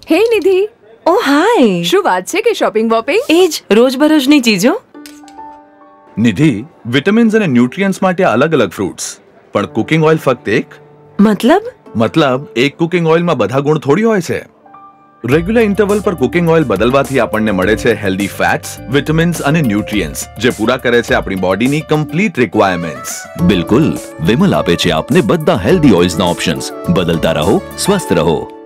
હે નિધિ. ઓ હાય. શું વાત છે કે શોપિંગ વોપિંગ? એ જ રોજબરોજની ચીજો. નિધિ, વિટામિન્સ અને ન્યુટ્રિયન્ટ્સ માટે અલગ અલગ ફ્રૂટ્સ, પણ કુકિંગ ઓઇલ ફક્ત એક? મતલબ એક કુકિંગ ઓઇલમાં બધા ગુણ થોડી હોય છે. રેગ્યુલર ઇન્ટરવલ પર કુકિંગ ઓઇલ બદલવાથી આપણને મળે છે હેલ્ધી ફેટ્સ, વિટામિન્સ અને ન્યુટ્રિયન્ટ્સ, જે પૂરા કરે છે આપણી બોડીની કમ્પ્લીટ રિક્વાયરમેન્ટ્સ. બિલકુલ, વિમલ આપે છે આપને બધા હેલ્ધી ઓઇલ્સના ઓપ્શન્સ. બદલતા રહો, સ્વસ્થ રહો.